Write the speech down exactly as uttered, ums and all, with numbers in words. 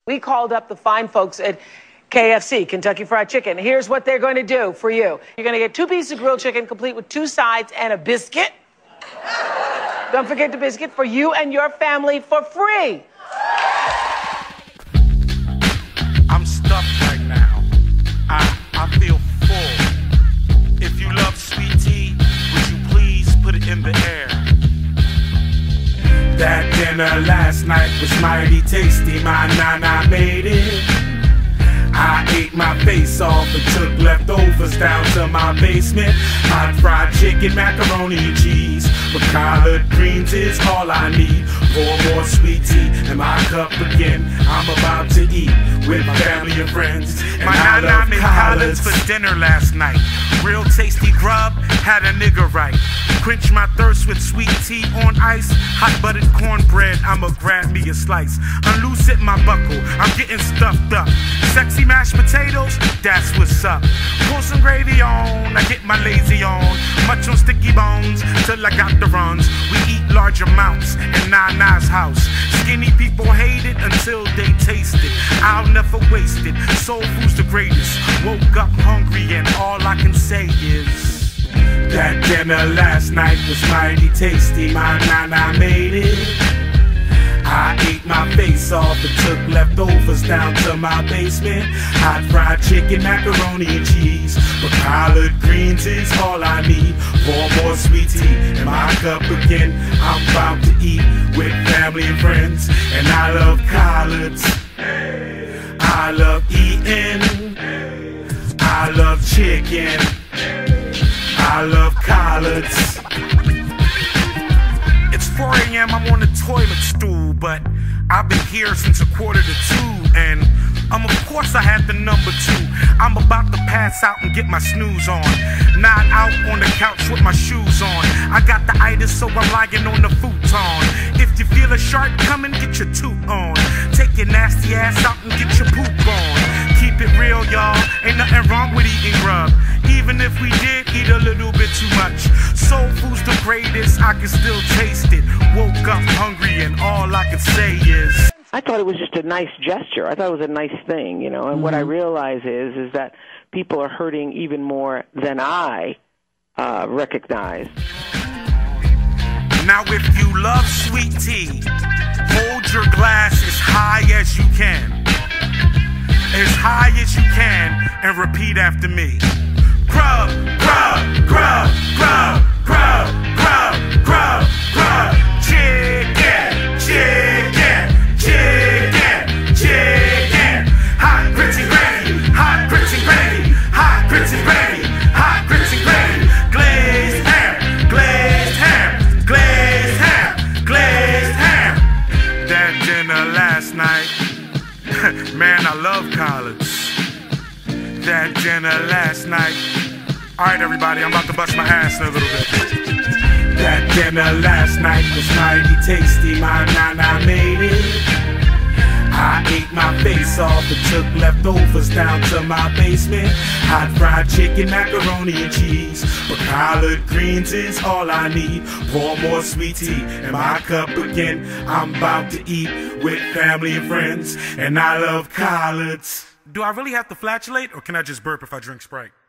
We called up the fine folks at K F C, Kentucky Fried Chicken. Here's what they're going to do for you. You're going to get two pieces of grilled chicken, complete with two sides and a biscuit. Don't forget the biscuit for you and your family for free. I'm stuffed right now. I, I feel full. If you love sweet tea, would you please put it in the air? That dinner last night was mighty tasty. My nana made it. I ate my face off and took leftovers down to my basement. Hot fried chicken, macaroni and cheese with collard greens is all I need. Pour more sweet tea in my cup again. I'm about to eat with family and friends. And my nana made collards for dinner last night. Real tasty grub, had a nigga right. Quench my thirst with sweet tea on ice. Hot buttered cornbread, I'ma grab me a slice. Unloosen my buckle, I'm getting stuffed up. Sexy mashed potatoes, that's what's up. Pour some gravy on, I get my lazy on. Much on sticky bones, till I got the runs. We eat large amounts in Nana's house. Skinny people hate it until they taste it. I'll never waste it, soul food's the greatest. Woke up hungry and all I can say is that dinner last night was mighty tasty. My nana made it. I ate my face off and took leftovers down to my basement. Hot fried chicken, macaroni and cheese, but collard greens is all I need. Pour more sweet tea in my cup again. I'm about to eat with family and friends. And I love collards, I love eating, I love chicken, I love collards. It's four A M, I'm on the toilet stool, but I've been here since a quarter to two, and um, of course I had the number two. I'm about to pass out and get my snooze on. Not out on the couch with my shoes on. I got the itis, so I'm lying on the futon. If you feel a shark coming, get your toot on. Take your nasty ass out and get your poop on. Keep it real, y'all, ain't nothing wrong with eating grub. Even if we did eat a little bit too much. Soul food's the greatest, I can still taste it. Woke up hungry and all I can say is I thought it was just a nice gesture. I thought it was a nice thing, you know. And mm-hmm. what I realize is is that people are hurting even more than I uh, recognize. Now if you love sweet tea, hold your glass as high as you can. As high as you can, and repeat after me. Grub, grub, grub, grub, grub, grub, grub, grub. Chicken, chicken, chicken, chicken. Hot grits and gravy, hot grits and gravy, hot grits and gravy, hot grits and gravy. Glazed ham, glazed ham, glazed ham, glazed ham. That dinner last night, man, I love collards. That dinner last night. Alright everybody, I'm about to bust my ass in a little bit. That dinner last night was mighty tasty. My nana made it. I ate my face off and took leftovers down to my basement. Hot fried chicken, macaroni and cheese, but collard greens is all I need. Pour more sweet tea in my cup again. I'm about to eat with family and friends, and I love collards. Do I really have to flatulate, or can I just burp if I drink Sprite?